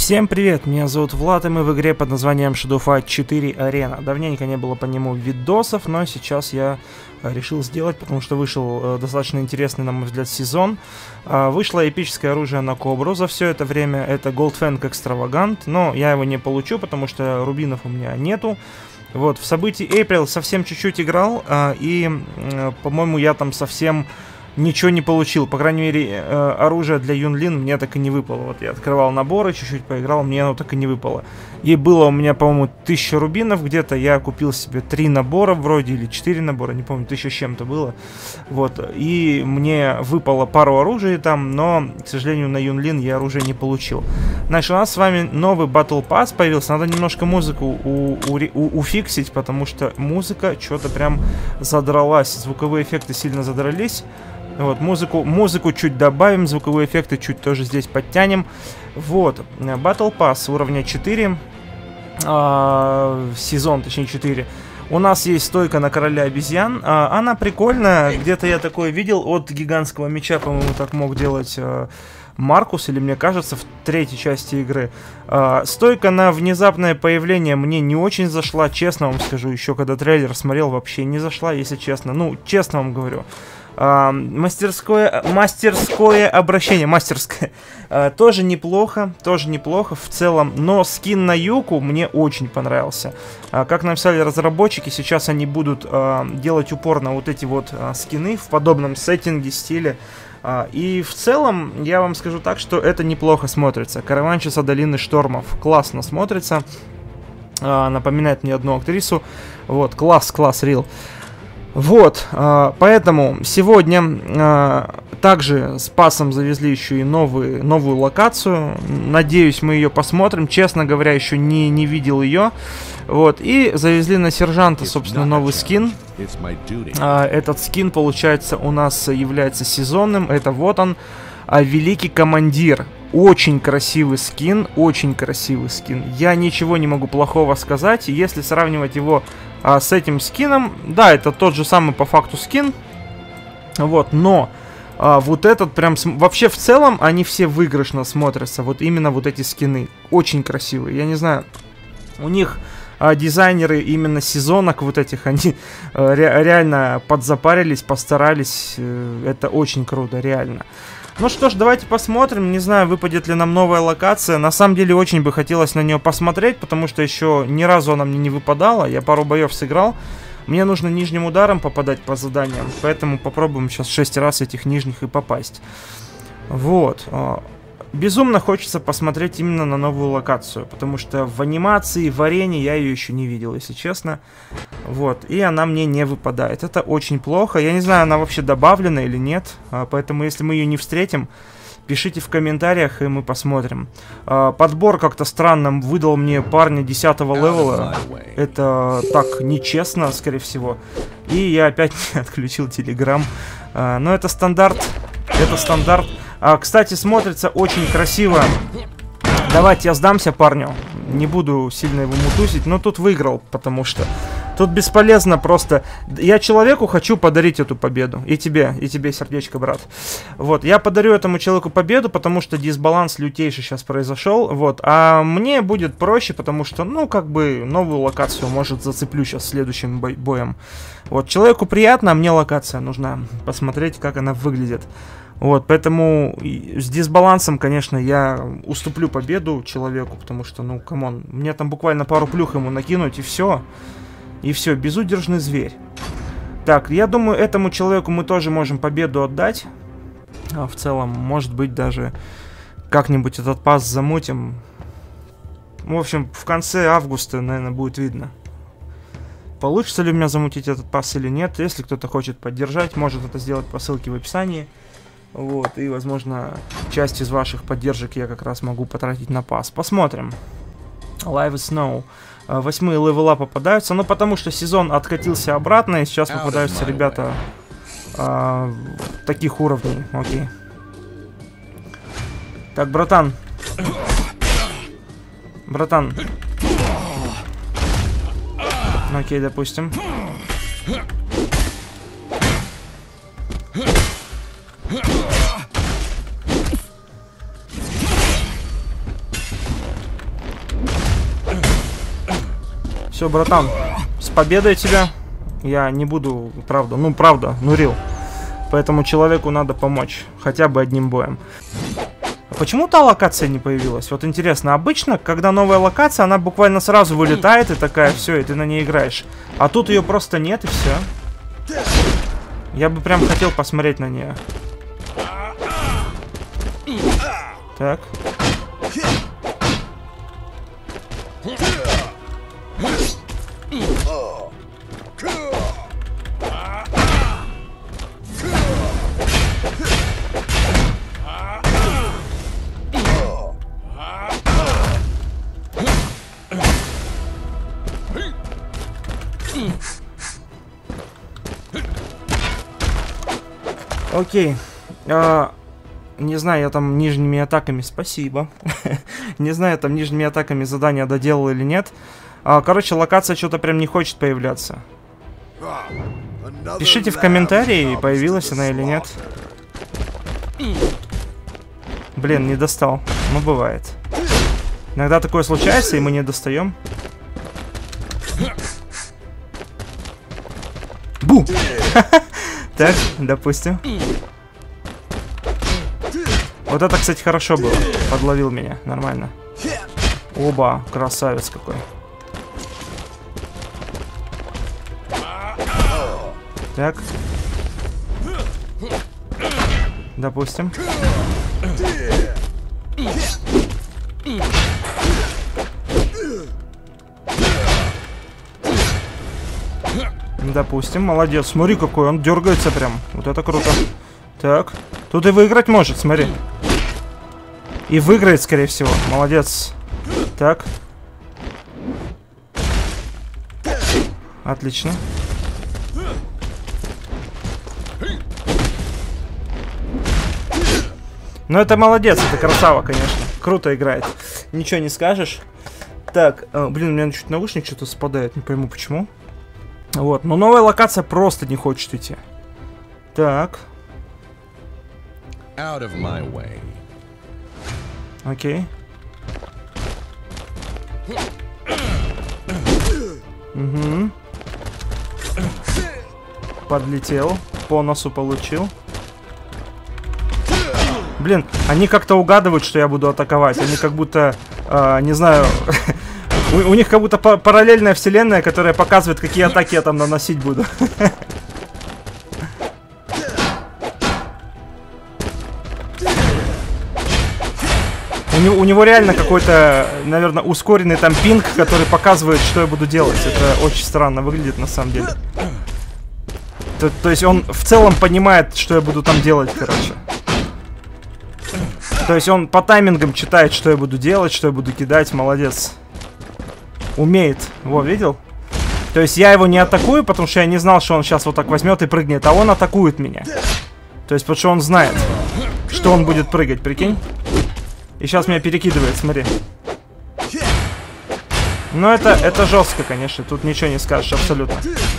Всем привет, меня зовут Влад, и мы в игре под названием Shadow Fight 4 Arena. Давненько не было по нему видосов, но сейчас я решил сделать, потому что вышел достаточно интересный, на мой взгляд, сезон. Вышло эпическое оружие на Кобру за все это время, это Goldfang Extravagant, но я его не получу, потому что рубинов у меня нету. Вот, в событии April совсем чуть-чуть играл, и, по-моему, я там совсем ничего не получил. По крайней мере, оружие для Юнлин мне так и не выпало. Вот я открывал наборы, чуть-чуть поиграл, мне оно так и не выпало. И было у меня, по-моему, 1000 рубинов где-то. Я купил себе 3 набора вроде, или 4 набора, не помню, 1000 с чем-то было. Вот, и мне выпало пару оружий там, но, к сожалению, на Юнлин я оружие не получил. Значит, у нас с вами новый Battle Pass появился. Надо немножко музыку уфиксить, потому что музыка что-то прям задралась. Звуковые эффекты сильно задрались. Вот, музыку чуть добавим, звуковые эффекты чуть тоже здесь подтянем. Вот, Battle Pass уровня 4, сезон, точнее 4. У нас есть стойка на короля обезьян, она прикольная, где-то я такое видел от гигантского меча, по-моему, так мог делать Маркус, или мне кажется, в третьей части игры. Стойка на внезапное появление мне не очень зашла, честно вам скажу, еще когда трейлер смотрел, вообще не зашла, если честно, ну, честно вам говорю. Мастерское обращение, тоже неплохо в целом, но скин на Юку мне очень понравился. Как написали разработчики, сейчас они будут делать упор на вот эти вот скины в подобном сеттинге, стиле. И в целом, я вам скажу так, что это неплохо смотрится. Караванщица долины штормов классно смотрится, напоминает мне одну актрису. Вот, класс, рил. Вот, поэтому сегодня также с пасом завезли еще и новую локацию. Надеюсь, мы ее посмотрим. Честно говоря, еще не видел ее. Вот, и завезли на сержанта, собственно, новый скин. Этот скин, получается, у нас является сезонным. Это вот он, Великий Командир. Очень красивый скин, Я ничего не могу плохого сказать. Если сравнивать его с этим скином, да, это тот же самый по факту скин. Вот, но вот этот прям... Вообще в целом они все выигрышно смотрятся. Вот именно вот эти скины. Очень красивые. Я не знаю, у них... дизайнеры именно сезонок вот этих, они реально подзапарились, постарались. Это очень круто, реально. Ну что ж, давайте посмотрим. Не знаю, выпадет ли нам новая локация. На самом деле, очень бы хотелось на нее посмотреть, потому что еще ни разу она мне не выпадала. Я пару боев сыграл. Мне нужно нижним ударом попадать по заданиям, поэтому попробуем сейчас 6 раз этих нижних и попасть. Вот. Безумно хочется посмотреть именно на новую локацию, потому что в анимации, в арене я ее еще не видел, если честно. Вот, и она мне не выпадает. Это очень плохо. Я не знаю, она вообще добавлена или нет, поэтому если мы ее не встретим, пишите в комментариях, и мы посмотрим. Подбор как-то странно выдал мне парня 10-го левела. Это так нечестно, скорее всего. И я опять отключил Telegram. Но это стандарт. Кстати, смотрится очень красиво. Давайте я сдамся парню. Не буду сильно его мутусить, но тут выиграл, потому что тут бесполезно просто. Я человеку хочу подарить эту победу. И тебе сердечко, брат. Вот, я подарю этому человеку победу, потому что дисбаланс лютейший сейчас произошел. Вот, а мне будет проще, потому что, ну, как бы, новую локацию, может, зацеплю сейчас следующим боем. Вот, человеку приятно, а мне локация нужна. Посмотреть, как она выглядит. Вот, поэтому с дисбалансом, конечно, я уступлю победу человеку, потому что, ну, камон, мне там буквально пару плюх ему накинуть, и все. И все, безудержный зверь. Так, я думаю, этому человеку мы тоже можем победу отдать. В целом, может быть, даже как-нибудь этот пас замутим. В общем, в конце августа, наверное, будет видно, получится ли у меня замутить этот пас или нет. Если кто-то хочет поддержать, может это сделать по ссылке в описании. Вот, и, возможно, часть из ваших поддержек я как раз могу потратить на пас. Посмотрим. Live Snow. 8-е левела попадаются, но потому что сезон откатился обратно, и сейчас попадаются ребята таких уровней. Окей. Так, братан. Окей, допустим. Все, братан, с победой тебя. Я не буду, правда, нурил. Поэтому человеку надо помочь, хотя бы одним боем. Почему та локация не появилась? Вот интересно, обычно, когда новая локация, она буквально сразу вылетает и такая, все, и ты на ней играешь. А тут ее просто нет, и все. Я бы прям хотел посмотреть на нее. Так. Окей. Не знаю, я там нижними атаками... Спасибо. Не знаю, я там нижними атаками задания доделал или нет. Короче, локация что-то прям не хочет появляться. Пишите в комментарии, появилась она или нет. Блин, не достал. Ну, бывает. Иногда такое случается, и мы не достаем. Бу! Так, допустим. Вот это, кстати, хорошо было. Подловил меня. Нормально. Оба, красавец какой. Так. Допустим. Допустим, молодец. Смотри, какой он дергается прям. Вот это круто. Так. Тут и выиграть может, смотри. И выиграет, скорее всего. Молодец. Так. Отлично. Ну, это молодец, это красава, конечно. Круто играет. Ничего не скажешь. Так, блин, у меня чуть наушник что-то спадает, не пойму почему. Вот, но новая локация просто не хочет идти. Так. Окей. Угу. Подлетел. По носу получил. Блин, они как-то угадывают, что я буду атаковать. Они как будто, не знаю... У них как будто параллельная вселенная, которая показывает, какие атаки я там наносить буду. У него реально какой-то, наверное, ускоренный там пинг, который показывает, что я буду делать. Это очень странно выглядит на самом деле. То есть он в целом понимает, что я буду там делать, короче. То есть он по таймингам читает, что я буду делать, что я буду кидать. Молодец. Умеет. Во, видел? То есть я его не атакую, потому что я не знал, что он сейчас вот так возьмет и прыгнет. А он атакует меня. То есть потому что он знает, что он будет прыгать, прикинь? И сейчас меня перекидывает, смотри. Но это жестко, конечно. Тут ничего не скажешь, абсолютно.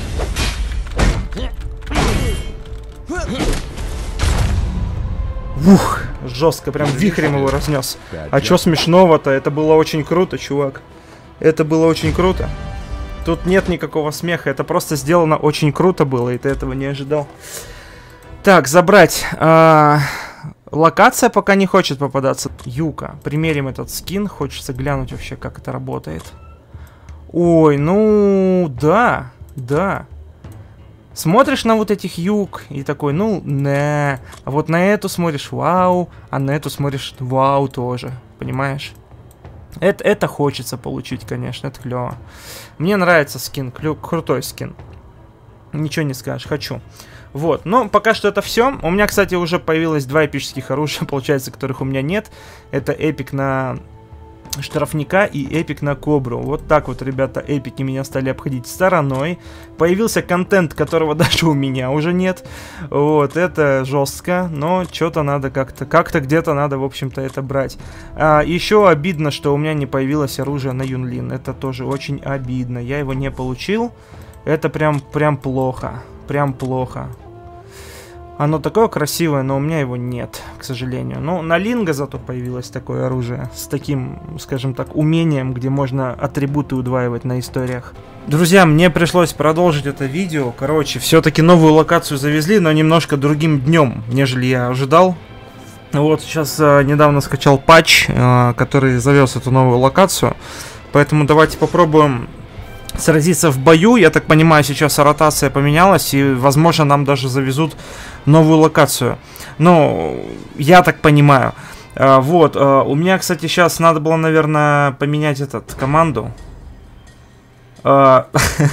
Ух, жестко, прям вихрем его разнес. А чё смешного-то? Это было очень круто, чувак. Это было очень круто. Тут нет никакого смеха. Это просто сделано очень круто было, и ты этого не ожидал. Так, забрать. Локация пока не хочет попадаться. Юка. Примерим этот скин. Хочется глянуть вообще, как это работает. Ой, ну, да. Да. Смотришь на вот этих юг и такой, ну, не. А вот на эту смотришь, вау. А на эту смотришь, вау тоже. Понимаешь? Это хочется получить, конечно. Это клево. Мне нравится скин. Крутой скин. Ничего не скажешь. Хочу. Вот, но пока что это все. У меня, кстати, уже появилось 2 эпических оружия, получается, которых у меня нет. Это эпик на штрафника и эпик на кобру. Вот так вот, ребята, эпики меня стали обходить стороной. Появился контент, которого даже у меня уже нет. Вот, это жестко, но что-то надо как-то где-то надо, в общем-то, это брать. Еще обидно, что у меня не появилось оружие на Юнлин. Это тоже очень обидно. Я его не получил. Это прям плохо. Прям плохо. Оно такое красивое, но у меня его нет, к сожалению. Ну, на Линго зато появилось такое оружие с таким, скажем так, умением, где можно атрибуты удваивать на историях. Друзья, мне пришлось продолжить это видео. Короче, все-таки новую локацию завезли, но немножко другим днем, нежели я ожидал. Вот, сейчас недавно скачал патч, который завез эту новую локацию. Поэтому давайте попробуем сразиться в бою. Я так понимаю, сейчас ротация поменялась, и, возможно, нам даже завезут новую локацию. Ну, я так понимаю. Вот, у меня, кстати, сейчас надо было, наверное, поменять команду. Это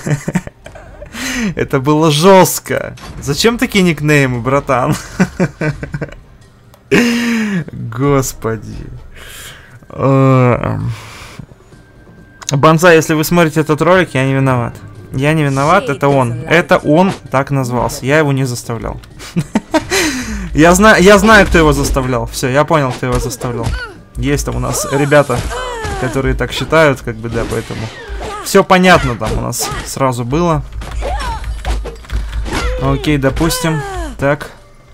было жестко. Зачем такие никнеймы, братан? Господи. Бонзай, если вы смотрите этот ролик, я не виноват. Я не виноват, это он. Это он так назвался. Я его не заставлял. Я знаю, кто его заставлял. Все, я понял, кто его заставлял. Есть там у нас ребята, которые так считают, как бы, да, поэтому... Все понятно там у нас сразу было. Окей, допустим. Так.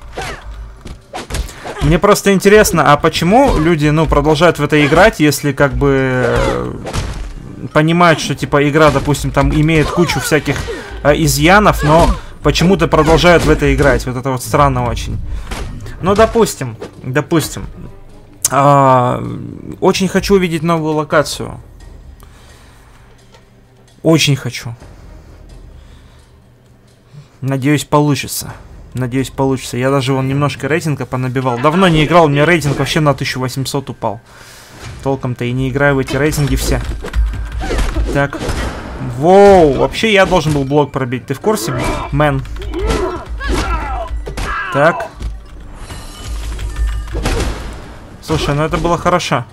Мне просто интересно, а почему люди, ну, продолжают в это играть, если, как бы... понимают, что, типа, игра, допустим, там имеет кучу всяких изъянов, но почему-то продолжают в это играть. Вот это вот странно очень. Ну, допустим. Очень хочу увидеть новую локацию. Очень хочу. Надеюсь, получится. Надеюсь, получится. Я даже вон немножко рейтинга понабивал. Давно не играл, у меня рейтинг вообще на 1800 упал. Толком-то и не играю в эти рейтинги все. Так. Воу, вообще я должен был блок пробить. Ты в курсе, мэн? Так. Слушай, ну это было хорошо.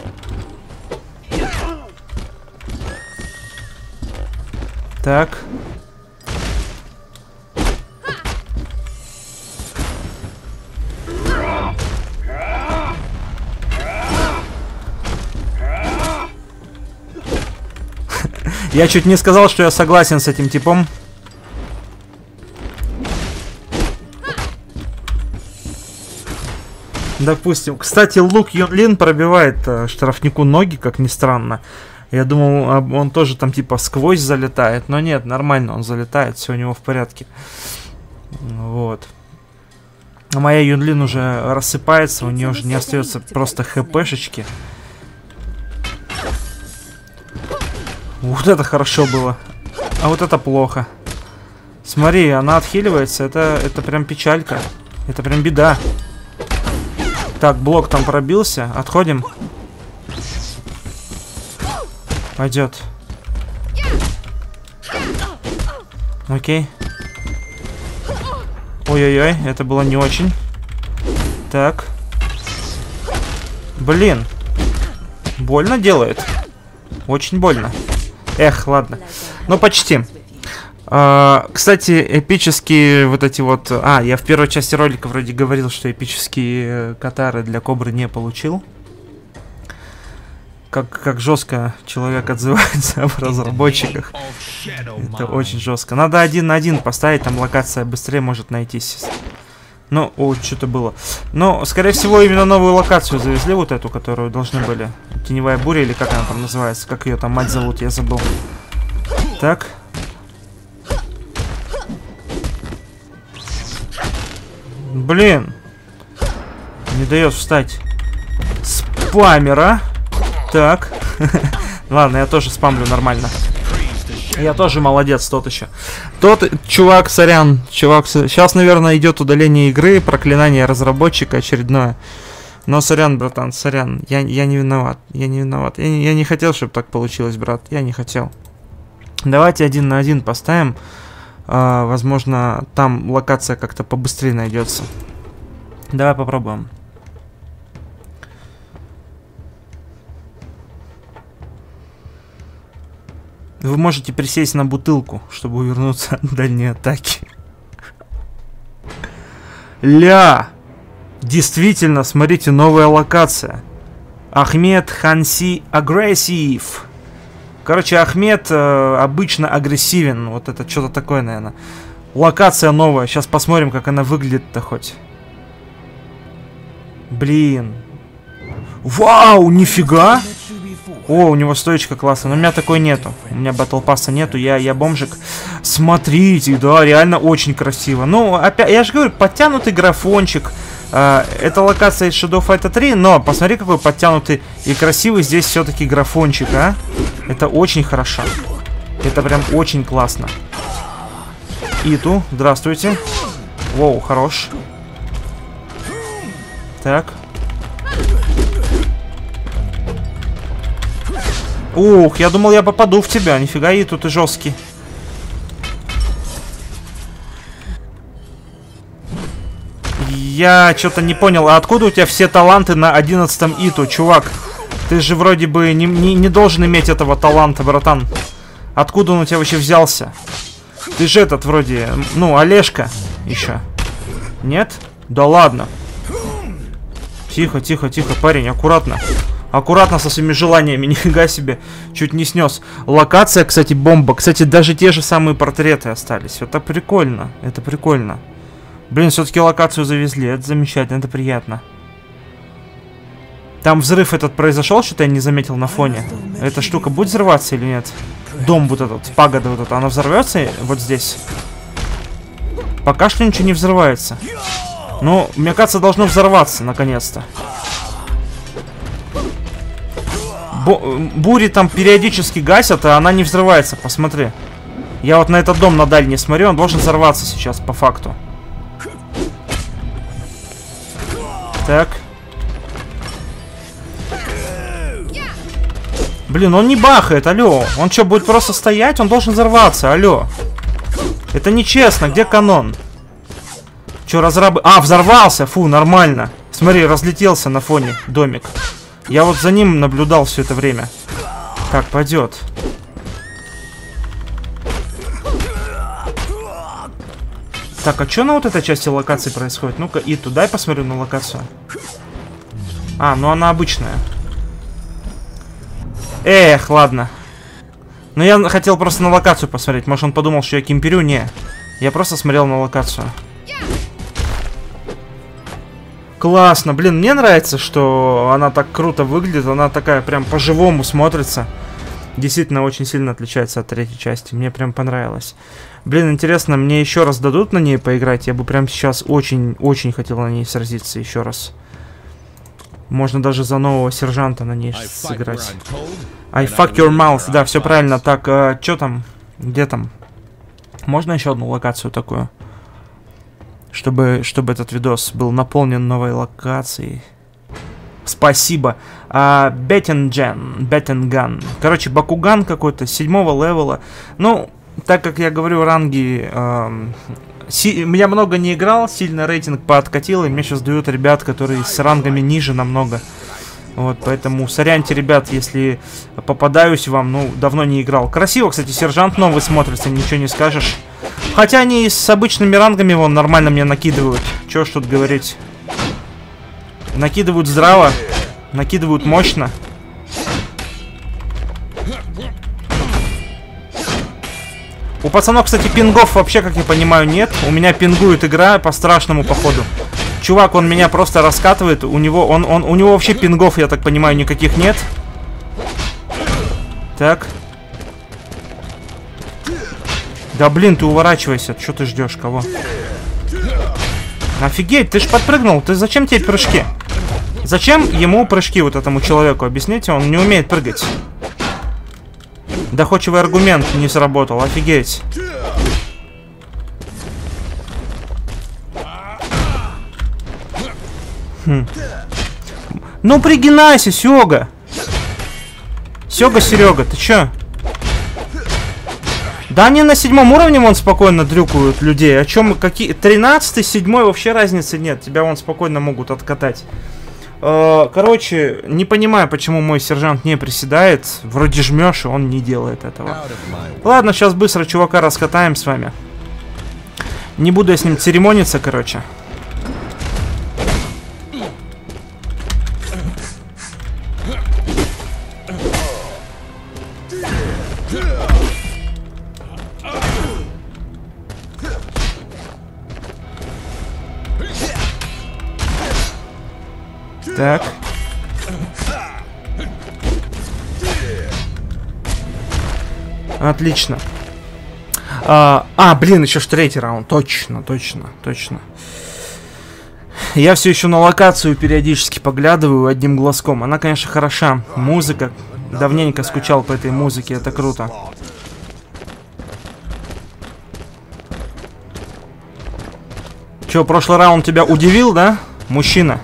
Так. Я чуть не сказал, что я согласен с этим типом. Допустим. Кстати, Лук Юнлин пробивает штрафнику ноги, как ни странно. Я думал, он тоже там типа сквозь залетает. Но нет, нормально он залетает, все у него в порядке. Вот. А моя Юнлин уже рассыпается, у нее уже не остается просто хпшечки. Вот это хорошо было. А вот это плохо. Смотри, она отхиливается. Это прям печалька. Это прям беда. Так, блок там пробился. Отходим. Пойдет. Окей. Ой-ой-ой, это было не очень. Так. Блин. Больно делает. Очень больно. Эх, ладно. Ну, почти. Кстати, эпические вот эти вот... я в первой части ролика вроде говорил, что эпические катары для Кобры не получил. Как жестко человек отзывается об разработчиках. Это очень жестко. Надо 1 на 1 поставить, там локация быстрее может найтись. Ну, что-то было. Но, скорее всего, именно новую локацию завезли, вот эту, которую должны были. Теневая буря, или как она там называется. Как ее там мать зовут, я забыл. Так. Блин. Не дает встать. Спамера. Так. Ладно, я тоже спамлю нормально. Я тоже молодец, тот еще. Тот чувак, сорян. Чувак, сейчас, наверное, идет удаление игры, проклинание разработчика очередное. Но сорян, братан, сорян. Я не виноват. Я не виноват. Я не хотел, чтобы так получилось, брат. Я не хотел. Давайте 1 на 1 поставим. Возможно, там локация как-то побыстрее найдется. Давай попробуем. Вы можете присесть на бутылку, чтобы увернуться от дальней атаки. Ля! Действительно, смотрите, новая локация. Ахмед Ханси агрессив. Короче, Ахмед обычно агрессивен. Вот это что-то такое, наверное. Локация новая. Сейчас посмотрим, как она выглядит-то хоть. Блин. Вау, нифига. О, у него стоечка классная. Но у меня такой нету. У меня батл пасса нету. Я бомжик. Смотрите, да, реально очень красиво. Ну, опять, я же говорю, подтянутый графончик. Это локация из Shadow Fight 3, но посмотри, какой подтянутый и красивый здесь все-таки графончик, а. Это очень хорошо. Это прям очень классно. Иту, здравствуйте. Воу, хорош. Так. Ух, я думал, я попаду в тебя. Нифига, Иту, ты жесткий. Я что-то не понял, а откуда у тебя все таланты на 11-м Иту, чувак? Ты же вроде бы не должен иметь этого таланта, братан. Откуда он у тебя вообще взялся? Ты же этот вроде, ну, Олежка еще. Нет? Да ладно. Тихо, тихо, тихо, парень, аккуратно. Аккуратно со своими желаниями, нифига себе. Чуть не снес. Локация, кстати, бомба. Кстати, даже те же самые портреты остались. Это прикольно, это прикольно. Блин, все-таки локацию завезли, это замечательно, это приятно. Там взрыв этот произошел, что-то я не заметил на фоне. Эта штука будет взрываться или нет? Дом вот этот, пагода вот эта, она взорвется вот здесь? Пока что ничего не взрывается. Ну, мне кажется, должно взорваться, наконец-то. Бури там периодически гасят, а она не взрывается, посмотри. Я вот на этот дом на дальний смотрю, он должен взорваться сейчас, по факту. Так. Блин, он не бахает, алло. Он что, будет просто стоять? Он должен взорваться, алло. Это нечестно, где канон? Че, разрабы... А, взорвался, фу, нормально. Смотри, разлетелся на фоне домик. Я вот за ним наблюдал все это время. Так, пойдет. Так, а что на вот этой части локации происходит? Ну-ка, и туда я посмотрю на локацию. А, ну она обычная. Эх, ладно. Ну я хотел просто на локацию посмотреть. Может он подумал, что я кемперю? Не. Я просто смотрел на локацию. Классно. Блин, мне нравится, что она так круто выглядит. Она такая прям по-живому смотрится. Действительно очень сильно отличается от третьей части. Мне прям понравилось. Блин, интересно, мне еще раз дадут на ней поиграть? Я бы прям сейчас очень-очень хотел на ней сразиться еще раз. Можно даже за нового сержанта на ней сыграть. I fuck your mouth. Да, все правильно. Так, что там? Где там? Можно еще одну локацию такую? Чтобы этот видос был наполнен новой локацией. Спасибо. Беттинган. Короче, Бакуган какой-то, 7-го левела. Ну, так как я говорю, ранги... Я много не играл, сильно рейтинг пооткатил, и мне сейчас дают ребят, которые с рангами ниже намного. Вот, поэтому соряньте, ребят, если попадаюсь вам, ну, давно не играл. Красиво, кстати, сержант новый смотрится, ничего не скажешь. Хотя они с обычными рангами, вон, нормально мне накидывают. Чё ж тут говорить. Накидывают здраво, накидывают мощно. У пацанов, кстати, пингов вообще, как я понимаю, нет. У меня пингует игра по-страшному, походу. Чувак, он меня просто раскатывает. У него вообще пингов, я так понимаю, никаких нет. Так. Да блин, ты уворачивайся. Что ты ждешь? Кого? Офигеть, ты ж подпрыгнул. Ты зачем тебе прыжки? Зачем ему прыжки, вот этому человеку? Объясните, он не умеет прыгать. Доходчивый аргумент не сработал, офигеть. Ну пригинайся, Сёга. Сёга, Серега, ты чё? Да они на 7-м уровне вон спокойно дрюкают людей. О чем какие? 13-й, 7-й вообще разницы нет. Тебя вон спокойно могут откатать. Короче, не понимаю, почему мой сержант не приседает. Вроде жмешь, и он не делает этого. Ладно, сейчас быстро чувака раскатаем с вами. Не буду я с ним церемониться, короче. Так. Отлично. Блин, еще ж третий раунд. Точно. Я все еще на локацию периодически поглядываю одним глазком. Она, конечно, хороша. Музыка. Давненько скучал по этой музыке. Это круто. Че, прошлый раунд тебя удивил, да, мужчина?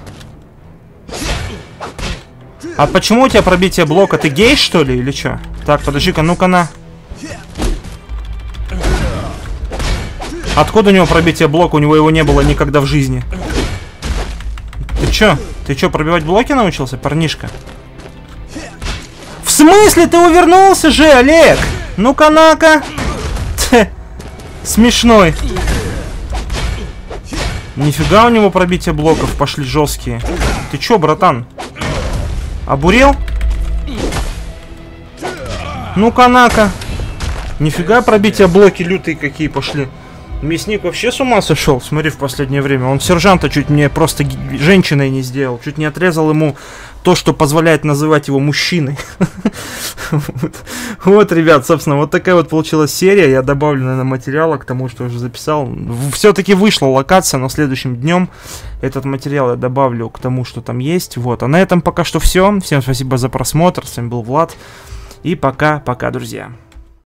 А почему у тебя пробитие блока? Ты гей, что ли, или что? Так, подожди-ка, ну-ка на. Откуда у него пробитие блока? У него его не было никогда в жизни. Ты чё? Ты чё, пробивать блоки научился, парнишка? В смысле? Ты увернулся же, Олег? Ну-ка, на-ка. Смешной. Нифига у него пробитие блоков пошли жесткие. Ты чё, братан? Обурел? Ну-ка, на-ка. Нифига пробитие блоки лютые какие пошли. Мясник вообще с ума сошел, смотри, в последнее время. Он сержанта чуть мне просто женщиной не сделал. Чуть не отрезал ему то, что позволяет называть его мужчиной. Вот, ребят, собственно, вот такая вот получилась серия. Я добавлю, наверное, материала к тому, что уже записал. Все-таки вышла локация, но следующим днем этот материал я добавлю к тому, что там есть. Вот, а на этом пока что все. Всем спасибо за просмотр. С вами был Влад. И пока-пока, друзья.